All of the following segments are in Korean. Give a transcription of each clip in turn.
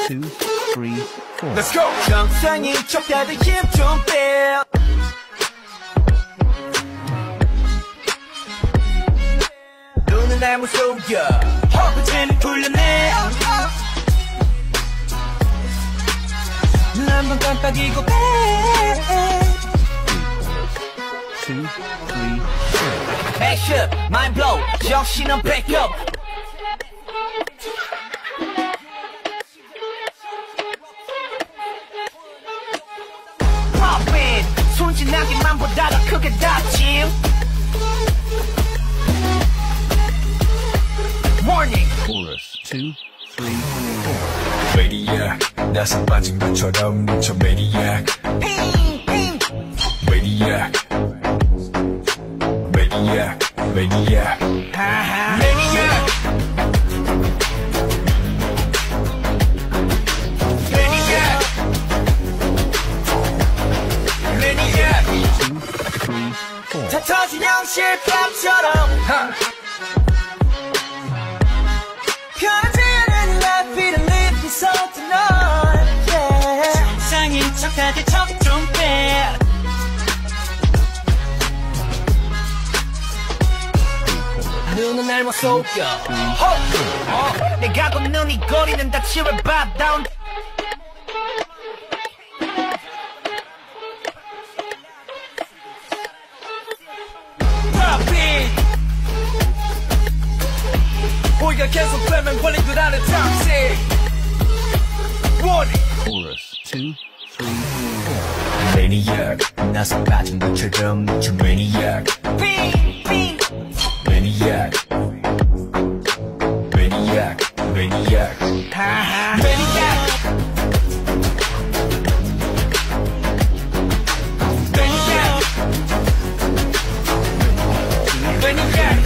2, 3, 4. Let's go! 정상인 척 다들 힘 좀 빼. 눈은 날 무서워. 허브채는 풀려내. 눈 한 번 깜빡이고 빼. 2, 3, 4. Action, mind blow, 정신은 backup. Pop in, 순진하기만 보다 더 크게 다짐. Morning. Chorus 2, 3, 4. Maniac 나서 빠진 것처럼 미쳐 Maniac Ping, ping. Maniac Maniac Maniac 하하. Maniac. Maniac. Maniac. 2, 3, 4. 다 터진 형실밥처럼. 편하지 않은 life it live so tonight. Yeah. 정상인 척하지 척 좀 빼. 눈은 날 못 속여. 내가 걷는 이 거리는 다 치료받아온. 우리가 계속되면 걸리더라는 탐색. Warning. Chorus 2, 3, 4. Maniac 나서 빠진 것처럼 미쳐 Maniac Ping, ping. Maniac Maniac Maniac 하하. Maniac. Maniac. Maniac.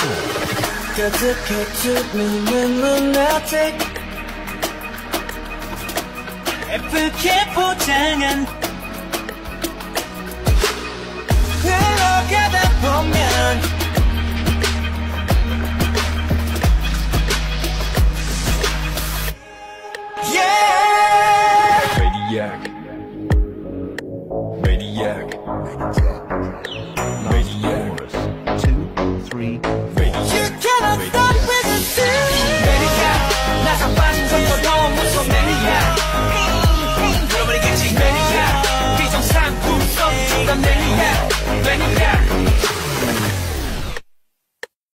가득해진 눈앞에 예쁘게 포장한